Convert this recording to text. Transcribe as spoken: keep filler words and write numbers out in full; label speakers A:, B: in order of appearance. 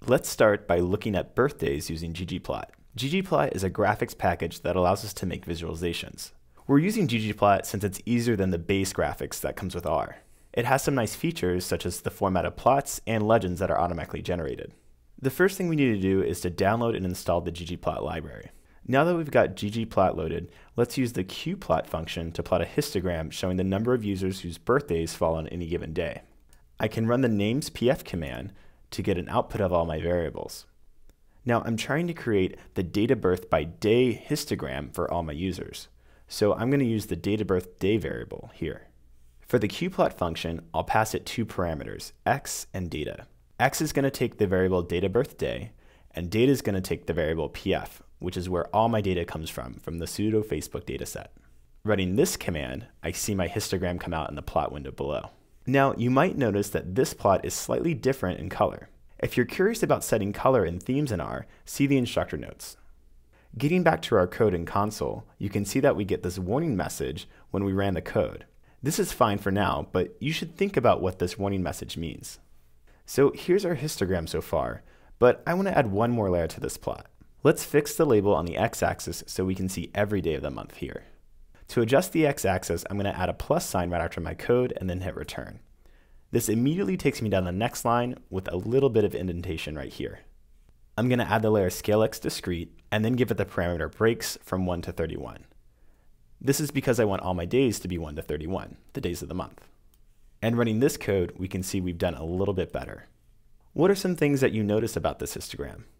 A: Let's start by looking at birthdays using ggplot. ggplot is a graphics package that allows us to make visualizations. We're using ggplot since it's easier than the base graphics that comes with R. It has some nice features such as the format of plots and legends that are automatically generated. The first thing we need to do is to download and install the ggplot library. Now that we've got ggplot loaded, let's use the qplot function to plot a histogram showing the number of users whose birthdays fall on any given day. I can run the namespf command to get an output of all my variables. Now I'm trying to create the date of birth by day histogram for all my users. So I'm going to use the date of birth day variable here. For the qplot function, I'll pass it two parameters, x and data. X is going to take the variable date of birth day, and data is going to take the variable pf, which is where all my data comes from, from the pseudo Facebook dataset. Running this command, I see my histogram come out in the plot window below. Now, you might notice that this plot is slightly different in color. If you're curious about setting color and themes in R, see the instructor notes. Getting back to our code in console, you can see that we get this warning message when we ran the code. This is fine for now, but you should think about what this warning message means. So here's our histogram so far, but I want to add one more layer to this plot. Let's fix the label on the x-axis so we can see every day of the month here. To adjust the x-axis, I'm going to add a plus sign right after my code and then hit return. This immediately takes me down the next line with a little bit of indentation right here. I'm going to add the layer scalex discrete and then give it the parameter breaks from one to thirty-one. This is because I want all my days to be one to thirty-one, the days of the month. And running this code, we can see we've done a little bit better. What are some things that you notice about this histogram?